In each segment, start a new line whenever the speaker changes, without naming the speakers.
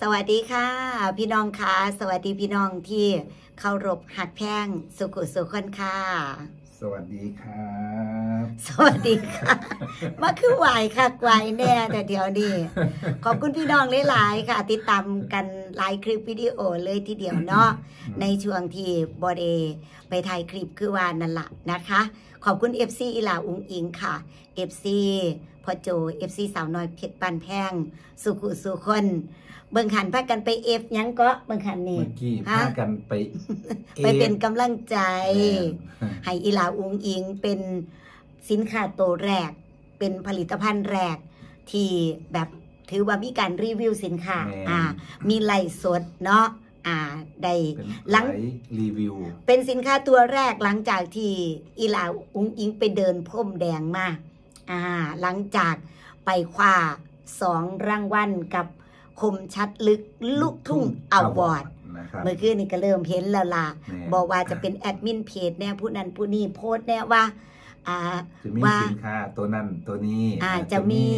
สวัสดีค่ะพี่น้องค่ะสวัสดีพี่น้องที่เคารพหักแพงสุขุสุขคนค่ะ
สวัสดีครับ
สวัสดีค่ะมาคือไหวค่ะไหวแน่แต่เดี๋ยวนี้ขอบคุณพี่น้องหลายๆค่ะติดตามกันหลายคลิปวิดีโอเลยทีเดียวเนาะในช่วงที่บอดไปถ่ายคลิปคือว่านั่นแหละนะคะขอบคุณ FC อีหลาอุ้งอิงค่ะ FC พ่อโจ FC สาวน้อยเพชรปานแพงสุขุสุคนเบิ่งขันพากันไปเอฟยังก็เบิ่งขันนี่
เมื่อกี้พากันไป
เป็นกำลังใจให้อีหลาอุ้งอิงเป็นสินค้าตัวแรกเป็นผลิตภัณฑ์แรกที่แบบถือว่ามีการรีวิวสินค้ามีไลฟ์สดเนาะได้หลัง
รีวิว
เป็นสินค้าตัวแรกหลังจากที่อีหลาอุ้งอิงไปเดินพรมแดงมาหลังจากไปคว้า2 รางวัลกับคมชัดลึกลูกทุ่งอวอร์ดเมื่อคืนนี้ก็เริ่มเห็นแล้วล่ะบอกว่าจะเป็นแอดมินเพจแน่ผู้นั้นผู้นี้โพสต์แน่ว่า
จะมีสินค้าตัวนั้นตัวนี้
จะ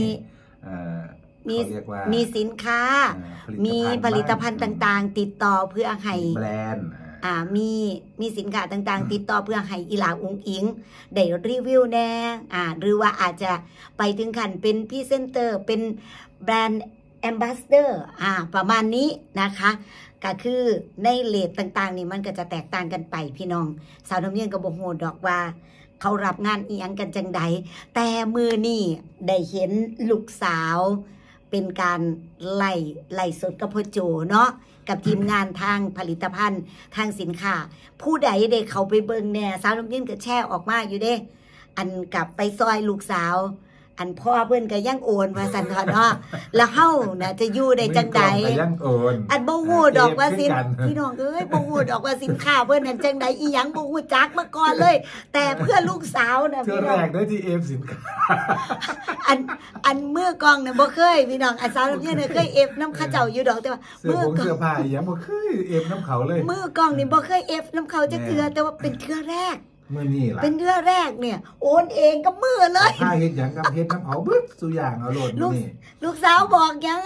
มีสินค้ามีผลิตภัณฑ์ต่างๆติดต่อเพื่อให้
แบรนด์
มีสินค้าต่างๆติดต่อเพื่อให้อีหลาอุ้งอิงได้รีวิวแน่หรือว่าอาจจะไปถึงขั้นเป็นพรีเซนเตอร์เป็นแบรนด์แอมบาสเดอร์ประมาณนี้นะคะก็คือในเลทต่างๆนี่มันก็จะแตกต่างกันไปพี่น้องสาวน้ำเยี่ยงก็บ่ฮู้ดอกว่าเขารับงานอีหยังกันจังใดแต่มือนี่ได้เห็นลูกสาวเป็นการไล่สดกับพ่อโจเนาะกับทีมงานทางผลิตภัณฑ์ทางสินค้าผู้ใดได้เขาไปเบิ่งแน่สาวน้ำเยี่ยงก็แชร์ออกมาอยู่เด้อันกลับไปซอยลูกสาวอันพ่อเพิ่นก็ยังโอนว่าซั่นเนาะแล้วเฮาน่ะจะอยู่ได้จังได๋อันบ่ฮู้ดอกว่าสินพี่น้องเอ้ยบ่ฮู้ดอกว่าสินค้าเพิ่นนั่นจังได๋อีหยังบ่ฮู้จักมาก่อนเลยแต่เพื่อลูกสาวน่ะ
พี่น้องแรกได้ที่เอฟสินค้า
อันมือกองน่ะบ่เคยพี่น้องอันสาวเนี่ยเคยเอฟนำเขาเจ้าอยู่ดอกแต่ว่า
มือกองเสื้อผ้าอีหยังบ่เคยเอฟนำเขาเลย
มือกองนี่บ่เคยเอฟนำเขาจักเทื่อแต่ว่าเป็นเทื่อแรก
เมื่อนี่ล่ะ
เป็นเทื่อแรกเนี่ยโอนเองกับมือเลย
ถ้าเฮ็ดหยังกับเฮ็ดน้ำเขาบึ้ดสุอย่างเอาโลดนี่
ลูกสาวบอกยัง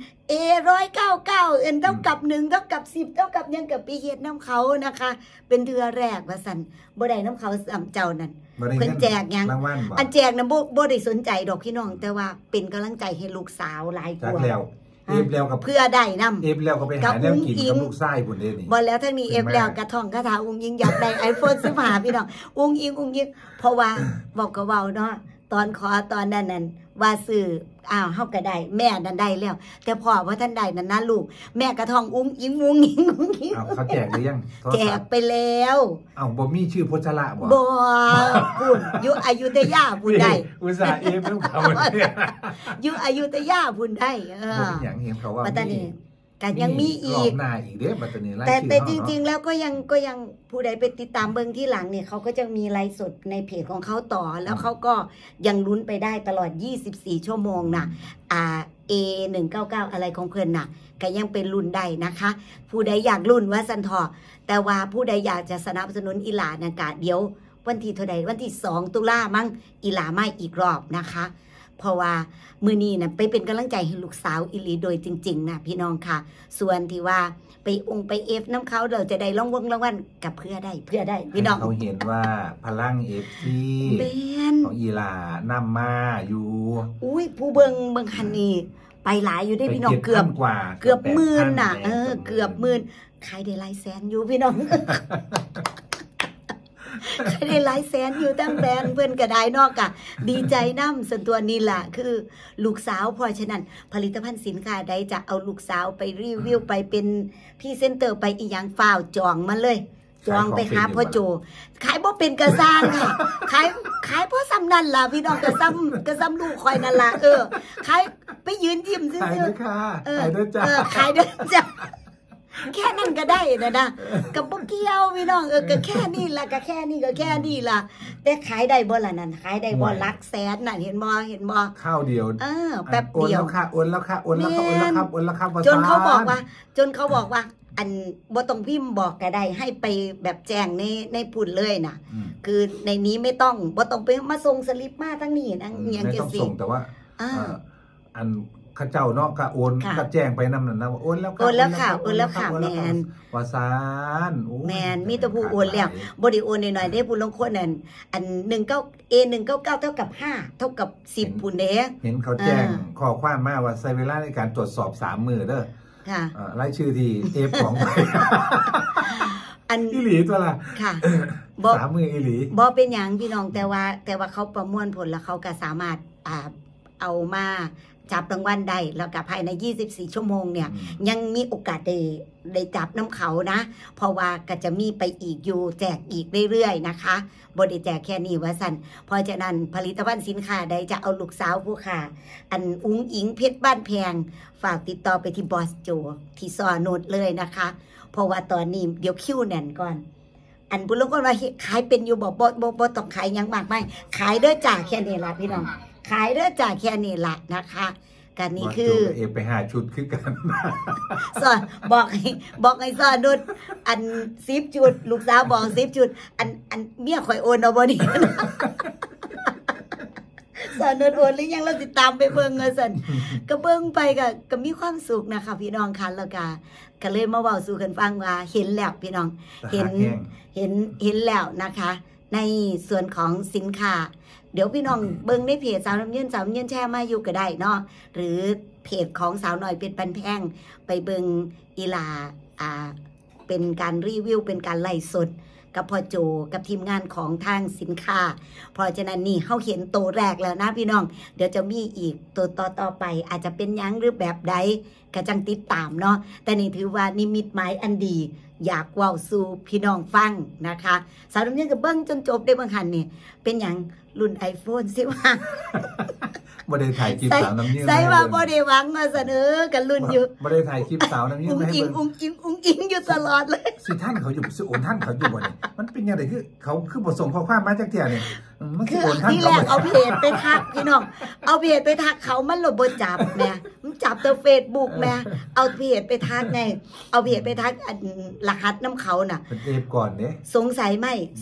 A199เท่ากับ1เท่ากับ10เท่ากับยังกับไปเฮ็ดน้ำเขานะคะเป็นเทื่อแรกว่าซั่นบ่ได้น้ำเขาซ้ำเจ้านั่นเพิ่นแจกยังอันแจกน่ะบ่ได้สนใจดอกพี่น้องแต่ว่าเป็นกำลังใจให้ลูกสาวหลายกว่า
เอฟแล้วกับ
เพื่อได้นำ
เอฟแล้วก็ไปหาแนวกินกับลูกชายพุ่นเด้นี่
บ่แล้วถ้ามีเอฟแล้วกระท่องคาถาอุ้งยิงอยากได้ iPhone 15พี่น้องอุ้งยิงเพราะว่าบอกก็เว้าเนาะตอนขอตอนนั้นว่าซื้อเฮาก็ได้แม่นั่นได้แล้วแต่พ่อว่าท่านได้นั่นนะลูกแม่กระท่องอุ้งยิง
เขาแจกหรือยัง
แจกไปแล้ว
บ่มีชื่อพจระบ่
พุ่นอยู่อยุธยาพุ่นได้
อุตส่าห์เอฟนำเขาเนี่ย
อยู่อยุธยาพุ่นได้
บ่เป็นหยังเห็นเขาว่า
กันยังมีอีก
หน้าอีกเด้บัดนี้
แต่จริงๆแล้วก็ยังผู้ใดไปติดตามเบิ่งที่หลังเนี่ยเขาก็จะมีไลฟ์สดในเพจของเขาต่อแล้วเขาก็ยังลุ้นไปได้ตลอด24ชั่วโมงน่ะA199อะไรของเพิ่นน่ะก็ยังเป็นลุ้นได้นะคะผู้ใดอยากลุ้นว่าสันทอแต่ว่าผู้ใดอยากจะสนับสนุนอีหลานะกะเดี๋ยววันที่เท่าใดวันที่2 ตุลามั้งอีหลามาอีกรอบนะคะเพราะว่ามือนี้นะไปเป็นกำลังใจให้ลูกสาวอิลีโดยจริงๆนะพี่น้องค่ะส่วนที่ว่าไปเอฟน้ำเขาเราจะได้รางวัลกับเพื่อได้พี่น้อง
เขาเห็นว่าพลังเอฟซีของอีลานำมาอยู่
อุ้ยผู้เบิงคันนี้ไปหลายอยู่ได้พี่น้องเกือบหมื่นน่ะเกือบหมื่นขายได้หลายแสนอยู่พี่น้องได้หลายแสนอยู่ตั้งแบรนด์เพื่อนก็ได้นอกกะดีใจน้ำส่วนตัวนี่แหละคือลูกสาวเพราะฉะนั้นผลิตภัณฑ์สินค้าใดจะเอาลูกสาวไปรีวิวไปเป็นพรีเซนเตอร์ไปอีหยังฝ้าวจองมาเลยจองไปหาพ่อโจขายบ่เป็นกระซานค่ะขายเพราะซ้ำนั่นล่ะพี่น้องกระซ้ำลูกคอยนั่นล่ะขายไปยืนยิ้มซื่อ
ๆขายด้วยค่ะขายด้วยจ้ะ
ขายด้วยจ้ะแค่นั้นก็ได้นะกับบ่เกี่ยวพี่น้องก็แค่นี้ล่ะก็แค่นี้ล่ะแต่ขายได้บ่ล่ะนั่นขายได้บ่หลักแสนน่ะเห็นบ่
ข้าวเดียว
แป๊บเดียว
โอนแล้วค่ะ
จนเขาบอกว่าอันบ่ต้องพิมพ์บอกก็ได้ให้ไปแบบแจ้งในปุ่นเลยน่ะคือในนี้ไม่ต้องบ่ต้องไปมาส่งสลิปมาทั้งนี้นะ
อย่างจังซี่ไม่ต้องส่งแต่ว่าอันข้าเจ้าเนาะก็โอนก็แจ้งไปนำนั่นนะว่าโอนแล้ว
ค่ะแมน
ว่าซาน
แมนมีแต่ผู้โอนแล้วบ่ได้โอนน้อยๆได้ผู้ลงคนนั่นอัน199เท่ากับ5เท่ากับ10พุ่นเด้
เห็นเขาแจ้งข้อความมาว่าใช้เวลาในการตรวจสอบ3มื้อเด้อ
ค่ะ
รายชื่อที่เอฟของอันอีหลีตัวละ
ค่ะ
3 มื้ออีหลี
บ่เป็นหยังพี่น้องแต่ว่าเขาประมวลผลแล้วเขาก็สามารถเอามาจับรางวัลได้แล้วกับภายใน24ชั่วโมงเนี่ยยังมีโอกาสได้จับน้ำเขานะเพราะว่าก็จะมีไปอีกอยู่แจกอีกเรื่อยๆนะคะบ่ได้แจกแค่นี้ว่าสั่นเพราะฉะนั้นผลิตภัณฑ์สินค้าใดจะเอาลูกสาวผู้ค่ะอันอุ้งอิงเพชรบ้านแพงฝากติดต่อไปที่บอสโจที่ซอโนดเลยนะคะเพราะว่าตอนนี้เดี๋ยวคิวแน่นก่อนอันบุญลงคนว่าขายเป็นอยู่บ่ต้องขายยังมากไม่ขายเด้อจ่าแค่นี้ละพี่น้องขายเด้อจ่าแค่นี้ละนะคะกันนี้คือ
ไปหาชุดคือกัน
สอนบอกให้สอนนุดอัน10 จุดลูกสาวบอก10 จุดอันเมียข่อยโอนเอาบ่นี่สอนนุดโอนหรือยังเราติดตามไปเบิ่งเงินสันก็เบิ่งไปก็มีความสุขนะคะพี่น้องค่ะแล้วก็เลยมาเว้าสู่กันฟังว่าเห็นแล้วพี่น้องเห็นแล้วนะคะ ในส่วนของสินค้าเดี๋ยวพี่น้องเบิ่งในเพจสาวน้ำเงินแชร์มาอยู่ก็ได้เนาะหรือเพจของสาวหน่อยเป็นปันแพงไปเบิ่งอีลาเป็นการรีวิวเป็นการไล่สดกับพ่อโจกับทีมงานของทางสินค้าเพราะฉะนั้นนี่เขาเห็นตัวแรกแล้วนะพี่น้องเดี๋ยวจะมีอีกตัวต่อไปอาจจะเป็นยังหรือแบบใดกระจังติดตามเนาะแต่นี่ถือว่านิมิตหมายอันดีอยากเว้าสู่พี่น้องฟังนะคะสาวน้ำเงินกับเบิ้งจนจบได้บางคันนี่เป็นอย่างรุ่น iPhone สิว่า
บ่ได้ถ่ายคลิปสาวน้ำเงิน
ใส่ว่าบ่ได้หวังมาเสนอกันรุ่นอยู่
บ่ได้ถ่ายคลิปสาวน้ำเงิน
ให้เบิ่งอุ้งอิงอยู่ตลอดเลย
สิท่านเขาอยู่สิโอนท่านเขาอยู่บ่นี่มันเป็นยังไงคือเขาคือบ่ส่งข้อความมาจักเที่ยนี่
มันคือที่แรกเอาเพจไปทักพี่น้องเอาเพจไปทักเขามันหลบบ่จับแม่มันจับแต่ Facebook แม่เอาเพจไปทักไงเอาเพจไปทักรหัสน้ำเขาน่ะ
เป็นเอฟก่อนเด้
สงสัย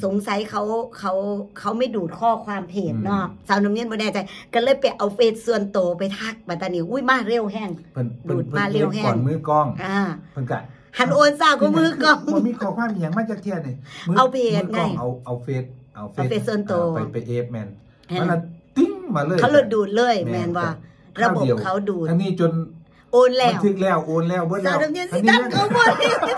เขาไม่ดูดข้อความเพจเนาะสาวน้ำเงินบ่แน่ใจก็เลยไปเอาเฟซส่วนโตไปทักบัดตานี้อุ้ยมาเร็วแห้งดูดมาเร็วแห้ง
ก่อนมือกล้องเพิ่นก็
หันโอนซาก็มือกล้อง
บ่มีข้อความอีหยังมาจักเที่ยนี่
เอาเพจไง
เอาเฟซ
ส่วนโต
ไปเอฟแมนมันติ้งมาเลย
เขาเลยดูดเลยแมนว่าระบบเขาดูด
ทั้งนี้จน
โอนแล้ว
บันทึกแล้วโอนแล้วเบิดแล้ว
สาวน้ำเงินสิท่านเขาบ่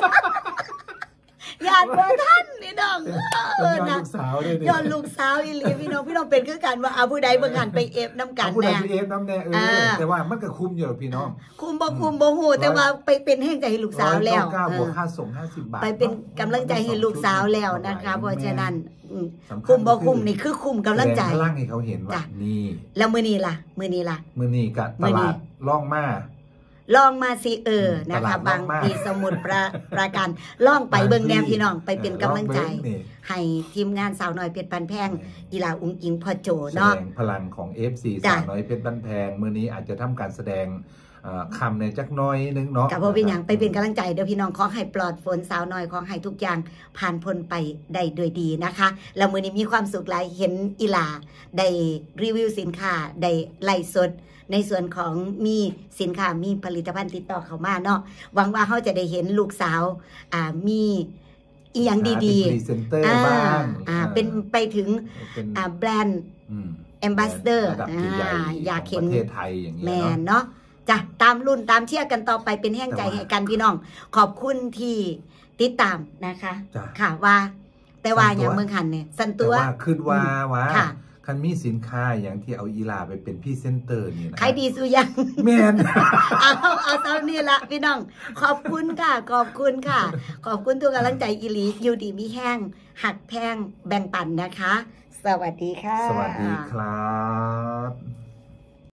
ญาติบ่ท่านพี่น้อง
นะลูกสาวเลย
ย้อนลูกสาวอีหลีพี่น้องเป็นคือกันว่าผู้ใดเบิ่งหันไปเอฟน้ำกัน
ผู้ใดไปเอฟน้ำแน่แต่ว่ามันก็คุ้มอยู่พี่น้อง
คุ้มบ่ฮู้แต่ว่าไปเป็นแห่งใจให้ลูกสาวแล้ว
199บวกค่าส่ง50 บาท
ไปเป็นกำลังใจให้ลูกสาวแล้วนะคะเพราะฉะนั้นคุ้มบ่คุ้มนี่คือคุ้มกำลังใจ
พลังให้เขาเห็นว่านี่
แล้วมื้อนี้ล่ะมื้อ
นี้ก็ตลาดล่องมา
สินะคะบางปีสมุทรปราการล่องไปเบิ่งแนวพี่น้องไปเป็นกำลังใจให้ทีมงานสาวน้อยเพชรบ้านแพงอีลาอุ้งอิงพ่อโจเนาะ
แสดงพลังของ FC สาวน้อยเพชรบ้านแพงมื้อนี้อาจจะทำการแสดงคำในจักน้อยนึงเนาะ
กับว่าเป็นอย่างไปเป็นกำลังใจเดี๋ยวพี่น้องขอให้ปลอดฝนสาวน้อยขอให้ทุกอย่างผ่านพ้นไปได้โดยดีนะคะแล้วมื้อนี้มีความสุขหลายเห็นอีลาได้รีวิวสินค้าได้ไลฟ์สดในส่วนของมีสินค้ามีผลิตภัณฑ์ติดต่อเข้ามาเนาะหวังว่าเขาจะได้เห็นลูกสาวมีอีหยังดีๆเป็นไปถึงแบรนด์แอมบาสเดอร์อยากเห็น
ประเทศไทยอย่างนี้
แมนเนาะจ้ะตามรุ่นตามเชียร์กันต่อไปเป็นแห่งใจให้กันพี่น้องขอบคุณที่ติดตามนะคะค่ะว่าแต่ว่าอย่างเมืองหันเนี่ยสันตัว
ว่าคิดว่าคันมีสินค้าอย่างที่เอาอีลาไปเป็นพรีเซนเตอร์นี่นะ
ขายดีสุยัง
แมน
เอาเท่านี้ละพี่น้องขอบคุณค่ะขอบคุณทุกกำลังใจอีหลีอยู่ดีมีแห้งหักแพงแบ่งปันนะคะสวัสดีค่ะ
สวัสดีครับ